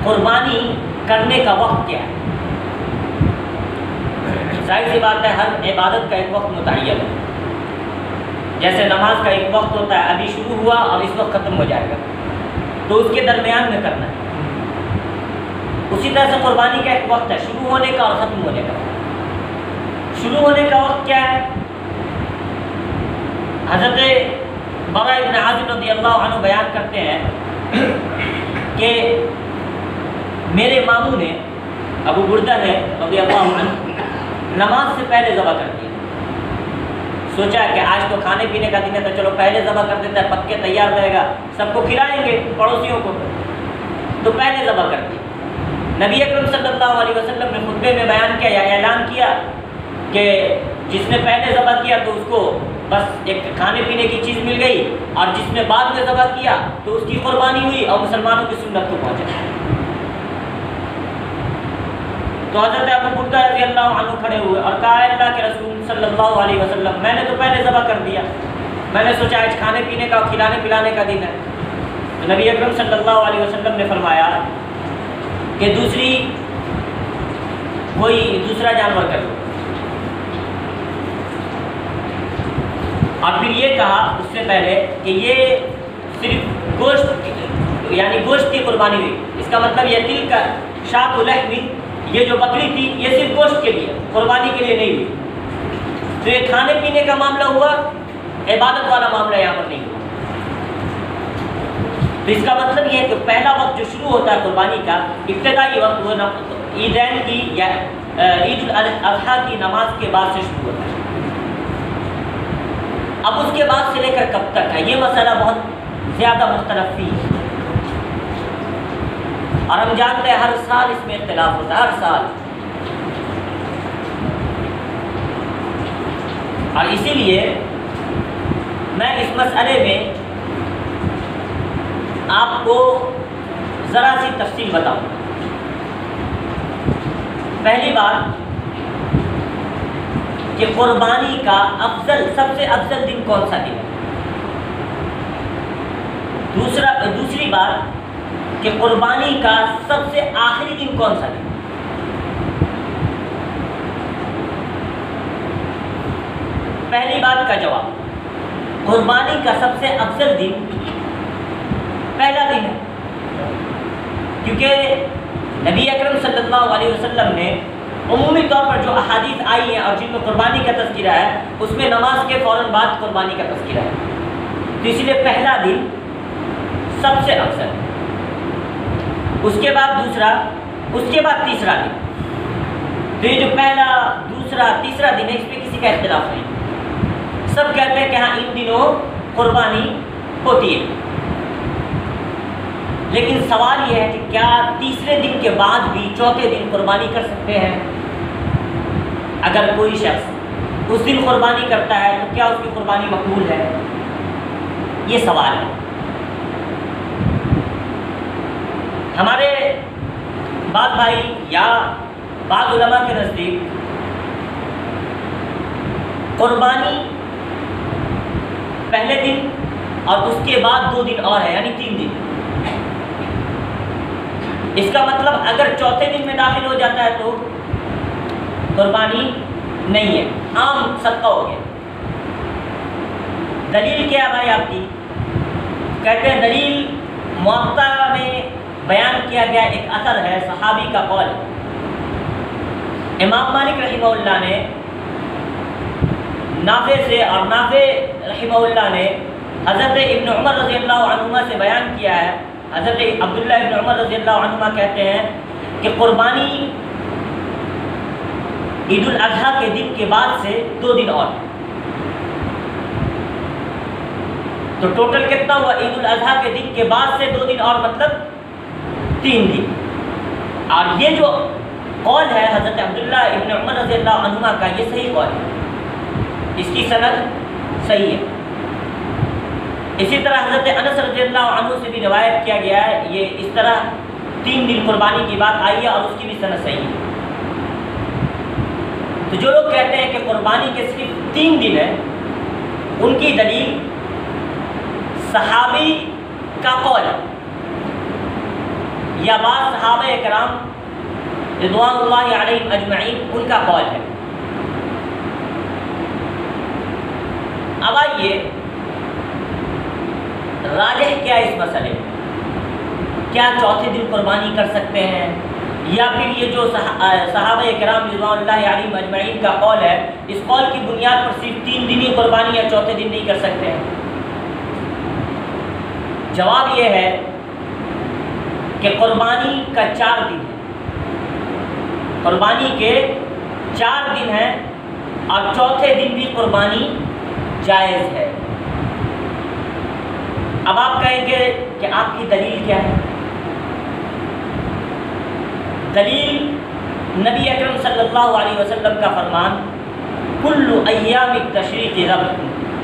قربانی کرنے کا وقت کیا ہے؟ ظاہر سی بات ہے ہر عبادت کا ایک وقت متعین ہے. جیسے نماز کا ایک وقت ہوتا ہے، ابھی شروع ہوا اور اس وقت ختم ہو جائے گا، تو اس کے درمیان میں کرنا ہے. اسی طرح سے قربانی کا ایک وقت ہے شروع ہونے کا اور ختم ہونے کا. شروع ہونے کا وقت کیا ہے؟ حضرت برا ابن عازب رضی اللہ عنہ بیان کرتے ہیں کہ میرے ماموں نے، ابو بردہ ہے رضی اللہ عنہ، نماز سے پہلے ذبح کر دیا. سوچا کہ آج تو کھانے پینے کا دن ہے تو چلو پہلے ذبح کر دیتا ہے، پک کے تیار رہے گا، سب کو کھلائیں گے پڑوسیوں کو، تو پہلے ذبح کر دیا. نبی اکرم صلی اللہ علیہ وسلم نے خطبے میں بیان کیا یا اعلان کیا کہ جس نے پہلے ذبح کیا تو اس کو بس ایک کھانے پینے کی چیز مل گئی، اور جس نے بعد میں ذبح کیا تو اس کی قربانی ہوئی اور مسلمانوں کی سنت کو پہنچا. تو حضرت ابو بردہ رضی اللہ عنہ کھڑے ہوئے اور کہا اللہ کے رسول صلی اللہ علیہ وسلم، میں نے تو پہلے ذبح کر دیا، میں نے سوچا آج کھانے پینے کا کھلانے پلانے کا دن ہے. تو نبی اکرم صلی اللہ علیہ وسلم نے فرمایا کہ دوسرا جانور کر دو. اور پھر یہ کہا اس سے پہلے کہ یہ صرف گوشت یعنی گوشت کی قربانی ہوئی. اس کا مطلب یہ تل کا شاۃ لحم، یہ جو بکری تھی یہ صرف گوشت کے لیے، قربانی کے لیے نہیں ہوئی. تو یہ کھانے پینے کا معاملہ ہوا، عبادت والا معاملہ یہاں پر نہیں ہوا. تو اس کا مطلب یہ ہے کہ پہلا وقت جو شروع ہوتا ہے قربانی کا، ابتدائی وقت وہ عیدین کی یا عید الاضحیٰ کی نماز کے بعد سے شروع ہوتا ہے. اب اس کے بعد سے لے کر کب تک ہے، یہ مسئلہ بہت زیادہ مختلف فی ہے، اور ہم جانتے ہیں ہر سال اس میں اختلاف ہوتا ہے، ہر سال. اور اسی لیے میں اس مسئلے میں آپ کو ذرا سی تفصیل بتاؤں. پہلی بات کہ قربانی کا سب سے افضل دن کون سا دن ہے. دوسری بات کہ قربانی کا سب سے آخری دن کون سا دن. پہلی بات کا جواب، قربانی کا سب سے افضل دن پہلا دن ہے، کیونکہ نبی اکرم صلی اللہ علیہ وسلم نے عمومی طور پر جو احادیث آئی ہیں اور جن میں قربانی کا تذکرہ ہے اس میں نماز کے فوراً بعد قربانی کا تذکرہ ہے. تو اس لیے پہلا دن سب سے افضل، اس کے بعد دوسرا، اس کے بعد تیسرا دن. تو یہ جو پہلا دوسرا تیسرا دن ہے اس میں کسی کا اختلاف نہیں، سب کہتے ہیں کہ ہاں ان دنوں قربانی ہوتی ہے. لیکن سوال یہ ہے کہ کیا تیسرے دن کے بعد بھی چوتھے دن قربانی کر سکتے ہیں؟ اگر کوئی شخص اس دن قربانی کرتا ہے تو کیا اس کی قربانی مقبول ہے؟ یہ سوال ہے. ہمارے بعض بھائی یا بعض علماء کے نزدیک قربانی پہلے دن اور اس کے بعد 2 دن اور ہے، یعنی 3 دن. اس کا مطلب اگر چوتھے دن میں داخل ہو جاتا ہے تو قربانی نہیں ہے، عام صدقہ ہو گیا. دلیل کیا بھائی آپ کی؟ کہتے ہیں دلیل موطا میں بیان کیا گیا ایک اثر ہے، صحابی کا قول. امام مالک رحمہ اللہ نے نافع سے، اور نافع رحمہ اللہ نے حضرت ابن عمر رضی اللہ عنہما سے بیان کیا ہے. حضرت عبداللہ ابن عمر رضی اللہ عنہما کہتے ہیں کہ قربانی عید الاضحیٰ کے دن کے بعد سے 2 دن اور. تو ٹوٹل کتنا ہوا؟ عید الاضحیٰ کے دن کے بعد سے 2 دن اور، مطلب 3 دن. اور یہ جو قول ہے حضرت عبداللہ ابن عمر رضی اللہ عنہما کا، یہ صحیح قول ہے، اس کی سند صحیح ہے. اسی طرح حضرت انس رضی اللہ عنہ سے بھی روایت کیا گیا ہے، یہ اس طرح 3 دن قربانی کی بات آئی ہے اور اس کی بھی سند صحیح ہے. تو جو لوگ کہتے ہیں کہ قربانی کے صرف 3 دن ہیں، ان کی دلیل صحابی کا قول ہے، یا بعض صحابہ کرام رضوان اللہ علیہم اجمعین ان کا قول ہے؟ اب آئیے راجح کیا اس مسئلے میں، کیا چوتھے دن قربانی کر سکتے ہیں، یا پھر یہ جو صحابہ کرام رضوان اللہ علیہم اجمعین کا قول ہے، اس قول کی بنیاد پر صرف 3 دن ہی قربانی یا چوتھے دن نہیں کر سکتے ہیں؟ جواب یہ ہے کہ قربانی کا 4 دن ہے، قربانی کے 4 دن ہیں، اور چوتھے دن بھی قربانی جائز ہے۔ اب آپ کہیں گے کہ آپ کی دلیل کیا ہے؟ دلیل نبی اکرم صلی اللہ علیہ وسلم کا فرمان کل ایام التشریق رب،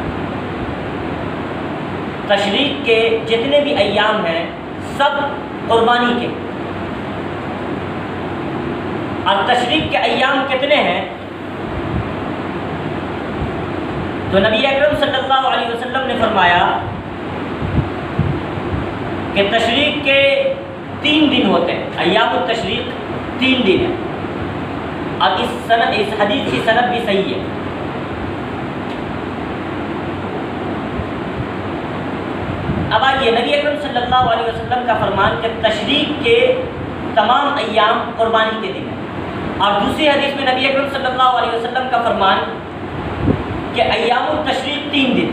تشریق کے جتنے بھی ایام ہیں سب قربانی کے، اور تشریق کے ایام کتنے ہیں؟ تو نبی اکرم صلی اللہ علیہ وسلم نے فرمایا کہ تشریق کے 3 دن ہوتے ہیں، ایام التشریق 3 دن ہیں، اور اس حدیث کی سند بھی صحیح ہے۔ اب آئیے نبی اکرم صلی اللہ علیہ وسلم کا فرمان کہ تشریق کے تمام ایام قربانی کے دن ہیں، اور دوسری حدیث میں نبی اکرم صلی اللہ علیہ وسلم کا فرمان کہ ایام التشریق 3 دن،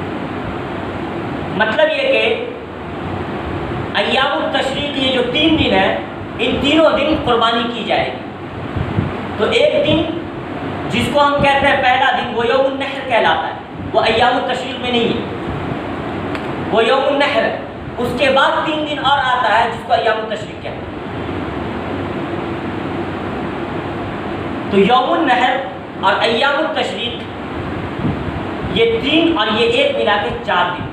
مطلب یہ کہ ایام التشریق یہ جو 3 دن ہیں ان تینوں دن قربانی کی جائے گی۔ تو ایک دن جس کو ہم کہتے ہیں پہلا دن وہ یوم النحر کہلاتا ہے، وہ ایام التشریق میں نہیں ہے، وہ یوم النحر ہے۔ اس کے بعد 3 دن اور آتا ہے جس کو ایام التشریق کہتے ہیں۔ تو یوم النحر اور ایام التشریق یہ 3 اور یہ 1 ملا کے 4 دن۔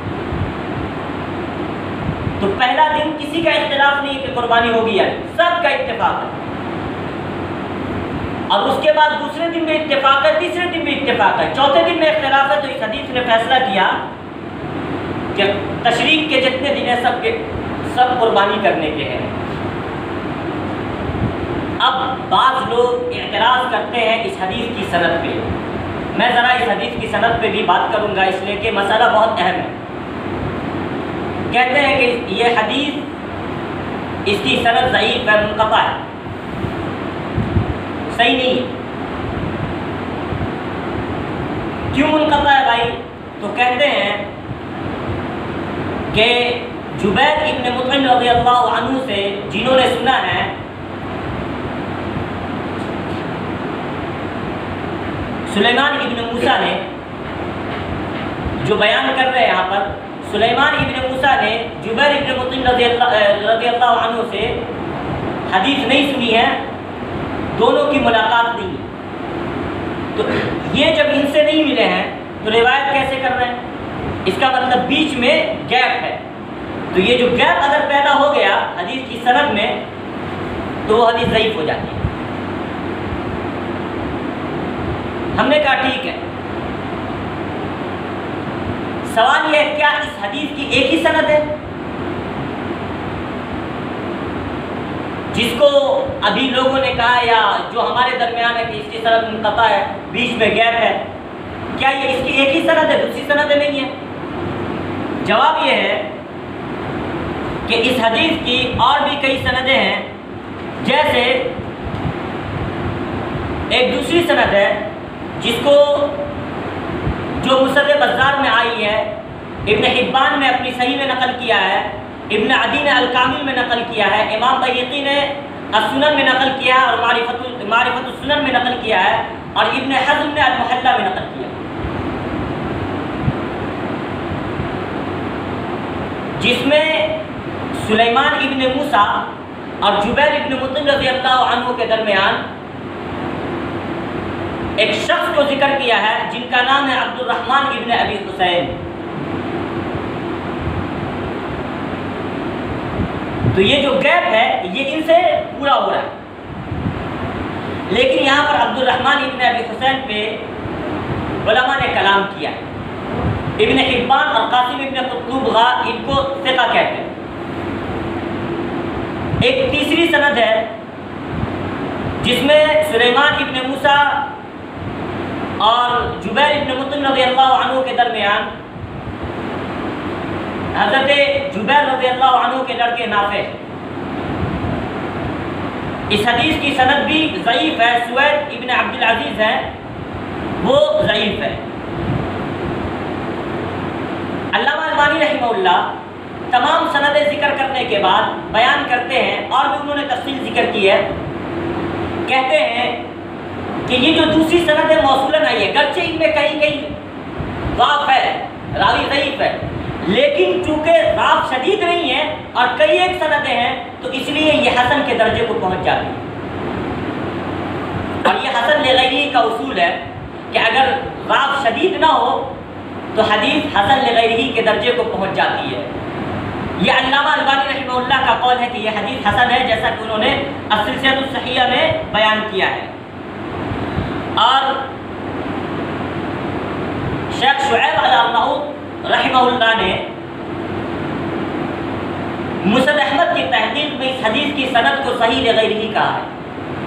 تو پہلا دن کسی کا اختلاف نہیں کہ قربانی ہوگی یا نہیں، سب کا اتفاق ہے، اور اس کے بعد دوسرے دن میں اتفاق ہے، تیسرے دن میں اتفاق ہے، چوتھے دن میں اختلاف ہے۔ تو اس حدیث نے فیصلہ کیا کہ تشریق کے جتنے دن ہیں سب قربانی کرنے کے ہیں۔ اب بعض لوگ اعتراض کرتے ہیں اس حدیث کی سند پہ، میں ذرا اس حدیث کی سند پہ بھی بات کروں گا، اس لیے کہ مسئلہ بہت اہم ہے۔ کہتے ہیں کہ یہ حدیث اس کی سند ضعیف ہے، منقطع ہے، صحیح نہیں ہے۔ کیوں منقطع ہے بھائی؟ تو کہتے ہیں کہ جبیر ابن مطعم رضی اللہ عنہ سے جنہوں نے سنا ہے سلیمان ابن موسیٰ نے، جو بیان کر رہے ہیں یہاں پر، سلیمان ابن موسیٰ نے جبیر ابن مطعم رضی اللہ عنہ سے حدیث نہیں سنی ہے، دونوں کی ملاقات نہیں ہے۔ تو یہ جب ان سے نہیں ملے ہیں تو روایت کیسے کر رہے ہیں؟ اس کا مطلب بیچ میں گیپ ہے۔ تو یہ جو گیپ اگر پیدا ہو گیا حدیث کی سند میں تو وہ حدیث ضعیف ہو جاتی ہے۔ ہم نے کہا ٹھیک ہے، سوال یہ ہے کیا اس حدیث کی ایک ہی سند ہے؟ جس کو ابھی لوگوں نے کہا یا جو ہمارے درمیان ہے کہ اس کی سند منقطع ہے، بیچ میں گیپ ہے، کیا یہ اس کی ایک ہی سند ہے، دوسری سند نہیں ہے؟ جواب یہ ہے کہ اس حدیث کی اور بھی کئی سندیں ہیں، جیسے ایک دوسری سند ہے جس کو جو مصنف بزار میں آئی ہے، ابن حبان نے اپنی صحیح میں نقل کیا ہے، ابن عدی نے الکامل میں نقل کیا ہے، امام بیہقی نے السنن میں نقل کیا ہے اور معرفت السنن میں نقل کیا ہے، اور ابن حزم نے المحلہ میں نقل کیا ہے، جس میں سلیمان ابن موسیٰ اور جبیر ابن مطعم رضی اللہ عنہ کے درمیان ایک شخص کو ذکر کیا ہے جن کا نام ہے عبد الرحمن ابن ابی حسین۔ تو یہ جو گیپ ہے یہ ان سے پورا ہو رہا ہے، لیکن یہاں پر عبد الرحمن ابن ابی حسین پہ علماء نے کلام کیا ہے۔ ابن حبان اور قاسم ابن قطب غا ان کو ثقہ کہتے ہیں، ایک تیسری سند ہے جس میں سلیمان ابن موسیٰ اور جبیر ابن مطعم رضی اللہ عنہ کے درمیان حضرت جبیر رضی اللہ عنہ کے لڑکے نافع، اس حدیث کی سند بھی ضعیف ہے، سوید ابن عبد العزیز ہے وہ ضعیف ہے۔ علامہ البانی رحمہ اللہ تمام سندیں ذکر کرنے کے بعد بیان کرتے ہیں، اور بھی انہوں نے تفصیل ذکر کی ہے، کہتے ہیں کہ یہ جو دوسری سند ہے موصولاً آئی ہے، گرچہ ان میں کہیں کہیں ضعف ہے، راوی ضعیف ہے، لیکن چونکہ ضعف شدید نہیں ہے اور کئی ایک سندیں ہیں تو اس لیے یہ حسن کے درجے کو پہنچ جاتی ہے۔ اور یہ حسن لغیرہ کا اصول ہے کہ اگر ضعف شدید نہ ہو تو حدیث حسن لغیرہ کے درجے کو پہنچ جاتی ہے۔ یہ علامہ البانی رحمہ اللہ کا قول ہے کہ یہ حدیث حسن ہے، جیسا کہ انہوں نے السلسلہ الصحیحہ میں بیان کیا ہے۔ اور شیخ شعیب الارناؤوط رحمہ اللہ نے مسند احمد کی تحقیق میں اس حدیث کی سند کو صحیح لغیرہ کہا ہے۔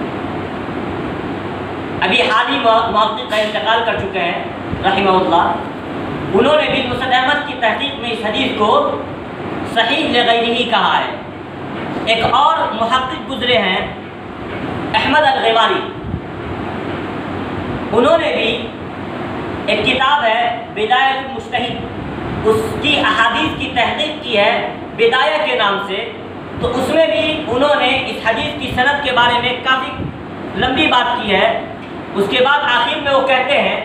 ابھی حال ہی محقق کا انتقال کر چکے ہیں رحمہ اللہ، انہوں نے بھی مسند احمد کی تحقیق میں اس حدیث کو صحیح لغیرہ کہا ہے۔ ایک اور محقق گزرے ہیں احمد الغواری، انہوں نے بھی ایک کتاب ہے بدایۃ المجتہد، اس کی احادیث کی تحقیق کی ہے بدایہ کے نام سے، تو اس میں بھی انہوں نے اس حدیث کی سند کے بارے میں کافی لمبی بات کی ہے۔ اس کے بعد آخر میں وہ کہتے ہیں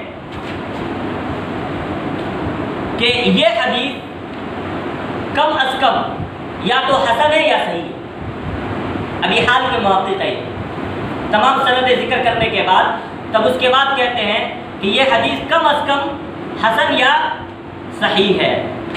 کہ یہ حدیث کم از کم یا تو حسن ہے یا صحیح ہے۔ ابھی حال کے محقق ہے، تمام سندیں ذکر کرنے کے بعد تب اس کے بعد کہتے ہیں کہ یہ حدیث کم از کم حسن یا صحیح ہے۔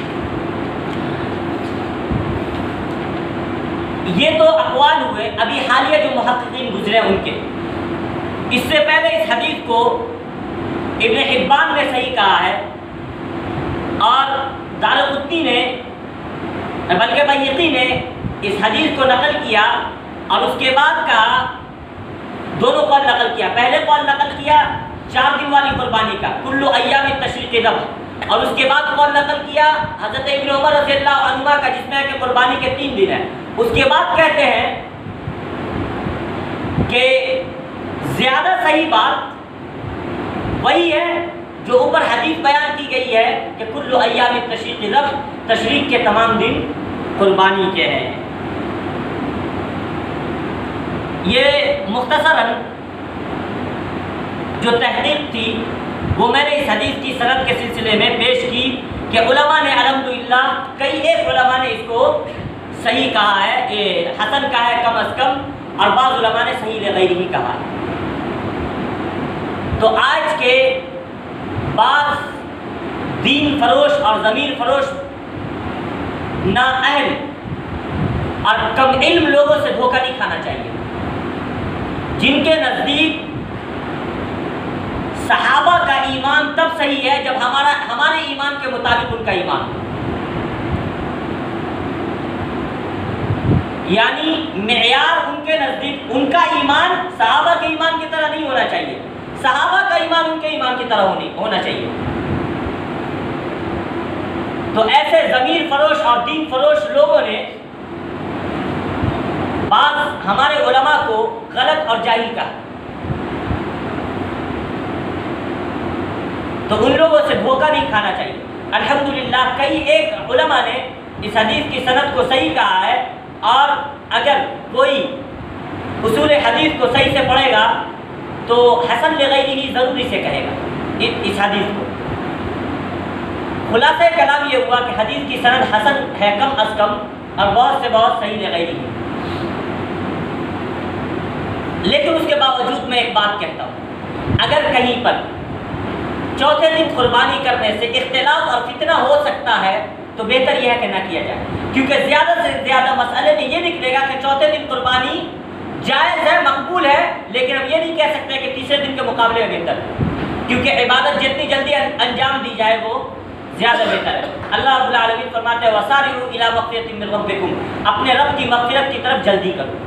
یہ تو اقوال ہوئے، ابھی حالیہ جو محققین گزرے ان کے۔ اس سے پہلے اس حدیث کو ابن حبان نے صحیح کہا ہے، اور دارقطنی نے بلکہ بیہقی نے اس حدیث کو نقل کیا، اور اس کے بعد کہا دونوں قول نقل کیا۔ پہلے قول نقل کیا 4 دن والی قربانی کا، کل ایام التشریق ذبح، اور اس کے بعد قول نقل کیا حضرت ابن عمر رضی اللہ عنہما کا، جس میں ہے کہ قربانی کے 3 دن ہیں۔ اس کے بعد کہتے ہیں کہ زیادہ صحیح بات وہی ہے جو اوپر حدیث بیان کی گئی ہے کہ کل ایام التشریق ذبح، تشریق کے تمام دن قربانی کے ہیں۔ یہ مختصراً جو تحقیق تھی وہ میں نے اس حدیث کی سند کے سلسلے میں پیش کی کہ علماء نے الحمدللہ کئی ایک علماء نے اس کو صحیح کہا ہے، حسن کہا ہے کم از کم، اور بعض علماء نے صحیح لغیرہ کہا ہے۔ تو آج کے بعض دین فروش اور ضمیر فروش نااہل اور کم علم لوگوں سے دھوکہ نہیں کھانا چاہیے، جن کے نزدیک صحابہ کا ایمان تب صحیح ہے جب ہمارے ایمان کے مطابق ان کا ایمان ہو، یعنی معیار ان کے نزدیک ان کا ایمان صحابہ کے ایمان کی طرح نہیں ہونا چاہیے، صحابہ کا ایمان ان کے ایمان کی طرح ہونا چاہیے۔ تو ایسے ضمیر فروش اور دین فروش لوگوں نے بعض ہمارے علماء کو غلط اور جاہل کہا، تو ان لوگوں سے دھوکہ نہیں کھانا چاہیے۔ الحمدللہ کئی ایک علماء نے اس حدیث کی سند کو صحیح کہا ہے، اور اگر کوئی اصول حدیث کو صحیح سے پڑھے گا تو حسن لغیرہ ضروری سے کہے گا اس حدیث کو۔ خلاصہ کلام یہ ہوا کہ حدیث کی سند حسن ہے کم از کم، اور بہت سے بہت صحیح لغیرہ ہے۔ لیکن اس کے باوجود میں ایک بات کہتا ہوں، اگر کہیں پر چوتھے دن قربانی کرنے سے اختلاف اور فتنہ ہو سکتا ہے تو بہتر یہ ہے کہ نہ کیا جائے، کیونکہ زیادہ سے زیادہ مسئلے میں یہ نکلے گا کہ چوتھے دن قربانی جائز ہے، مقبول ہے، لیکن اب یہ نہیں کہہ سکتے کہ تیسرے دن کے مقابلے میں بہتر ہے، کیونکہ عبادت جتنی جلدی انجام دی جائے وہ زیادہ بہتر ہے۔ اللہ رب العالمین فرماتے ہیں وَسَارِعُوا إِلَىٰ مَغْفِرَةٍ مِّن رَبِّكُمْ، اپنے رب کی مغفرت کی طرف جلدی کرو۔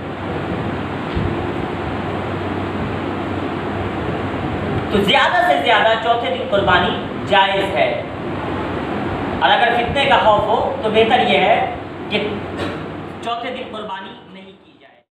تو زیادہ سے زیادہ چوتھے دن قربانی جائز ہے، اور اگر فتنے کا خوف ہو تو بہتر یہ ہے کہ چوتھے دن قربانی